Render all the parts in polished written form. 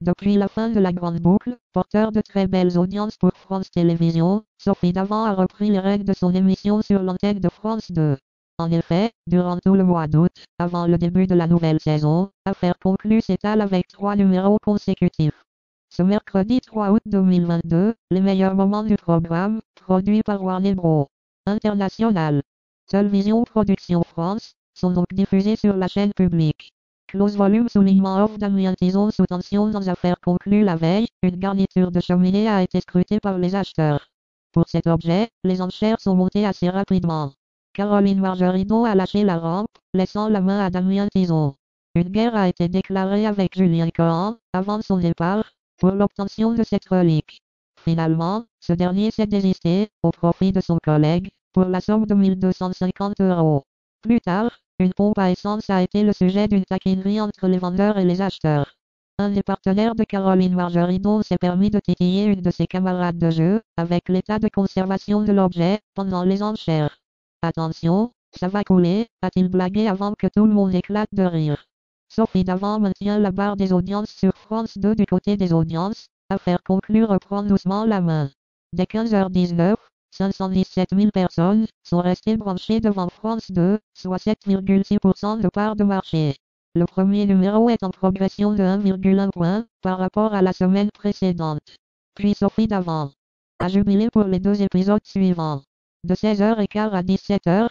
Depuis la fin de la grande boucle, porteur de très belles audiences pour France Télévisions, Sophie Davant a repris les rênes de son émission sur l'antenne de France 2. En effet, durant tout le mois d'août, avant le début de la nouvelle saison, Affaires conclues s'étale avec 3 numéros consécutifs. Ce mercredi 3 août 2022, les meilleurs moments du programme, produit par Warner Bros. International. Seule Vision Production France, sont donc diffusés sur la chaîne publique. Close volume soulignement off Damien Tison sous tension dans Affaires conclues la veille, une garniture de cheminée a été scrutée par les acheteurs. Pour cet objet, les enchères sont montées assez rapidement. Caroline Margerino a lâché la rampe, laissant la main à Damien Tison. Une guerre a été déclarée avec Julien Cohan, avant son départ, pour l'obtention de cette relique. Finalement, ce dernier s'est désisté, au profit de son collègue, pour la somme de 1250 €. Plus tard, une pompe à essence a été le sujet d'une taquinerie entre les vendeurs et les acheteurs. Un des partenaires de Caroline Margerino s'est permis de titiller une de ses camarades de jeu, avec l'état de conservation de l'objet, pendant les enchères. Attention, ça va couler, a-t-il blagué avant que tout le monde éclate de rire. Sophie Davant maintient la barre des audiences sur France 2 du côté des audiences, Affaires conclues reprend doucement la main. Dès 15h19, 517 000 personnes sont restées branchées devant France 2, soit 7,6% de part de marché. Le premier numéro est en progression de 1,1 point par rapport à la semaine précédente. Puis Sophie Davant a jubilé pour les 2 épisodes suivants. De 16h15 à 17h,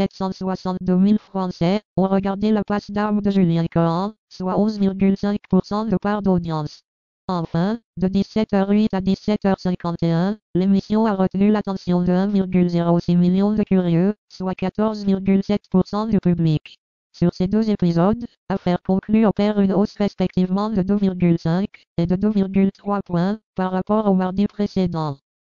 762 000 Français ont regardé La Passe d'armes de Julien Cohan, soit 11,5% de part d'audience. Enfin, de 17h08 à 17h51, l'émission a retenu l'attention de 1,06 million de curieux, soit 14,7% du public. Sur ces 2 épisodes, Affaires conclues opère une hausse respectivement de 2,5 et de 2,3 points par rapport au mardi précédent.